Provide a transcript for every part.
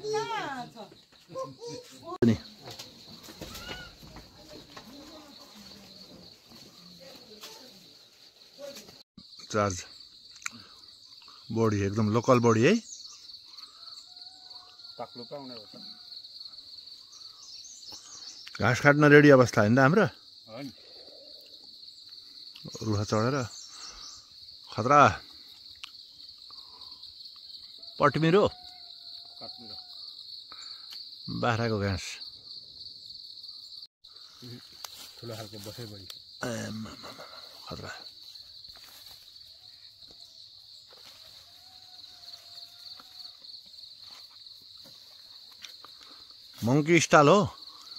Charge बडी एकदम local बडी है घाँस काट्न रेडी अवस्था होइन हाम्रो रुखा चढेर खतरा पटमिरो बाख्राको घाँस ठुलो खालको बसै बढी खतरा मंकी स्टाइल हो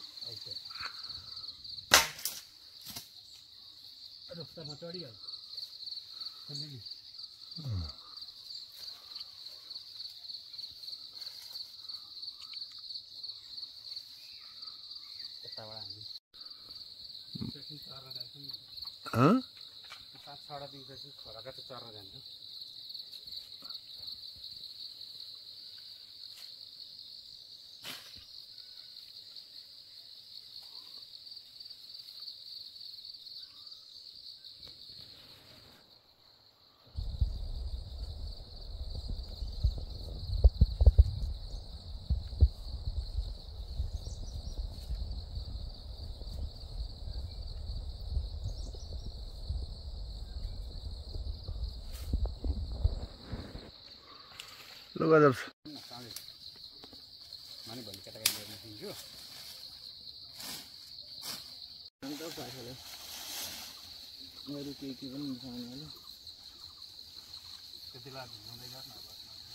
ल गजब माने भन्ने केटाकेटी गर्न दिन्छु अन्त पाछले मेरो के पनि निसाउने होला त्यति बेला घुम्दै गर्नु अब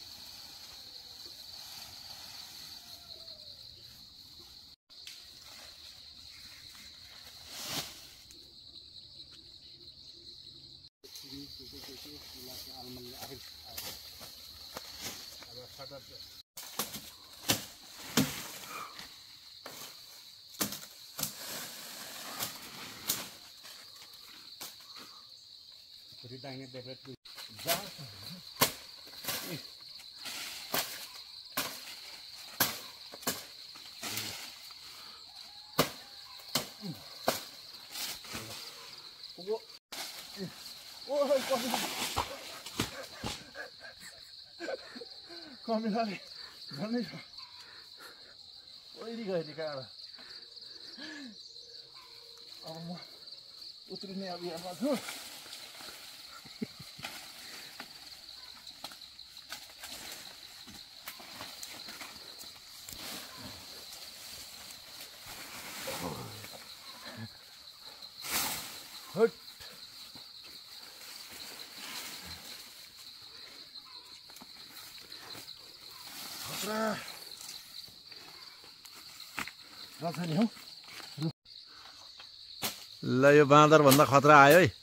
दाहिने देब्रे जा कमिलाले भन्दै छ ओइरी गयो काँडा अब म उत्रिने अभियानमा छु ल यो बाँदर भन्दा खतरा आयो है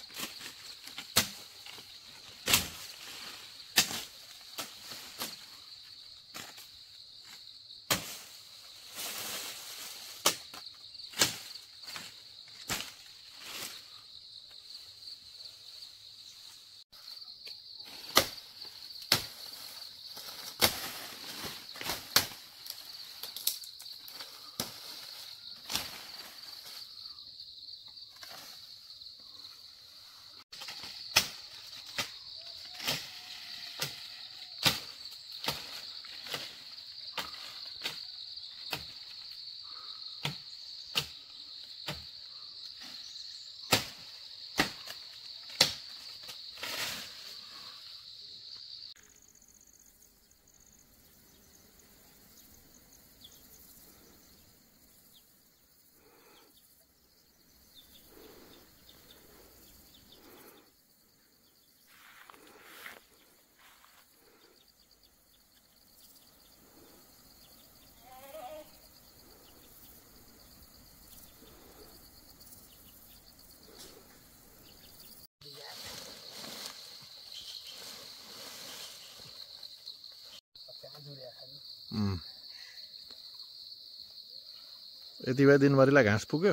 यति बेला दिनभरिलाई घाँस पुग्यो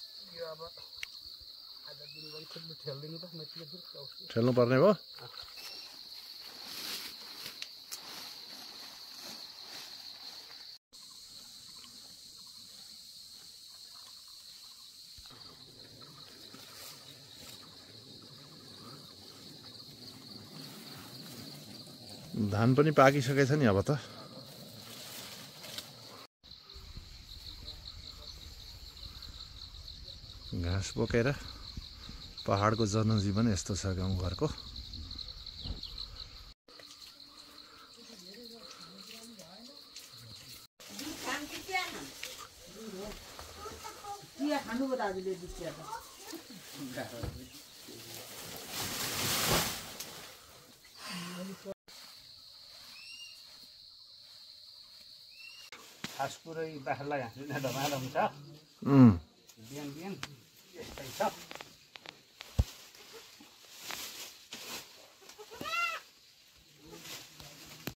ठेल्नु पर्ने भयो धान पनि पाकिसकेछ नि अब त। घाँस बोकेर पहाडको जनजीवन यस्तो छ गाउँघरको। खास कुरै बाख्रालाई हाँस्ने धमाधम छ। बिहान बिहान यस्तै छ।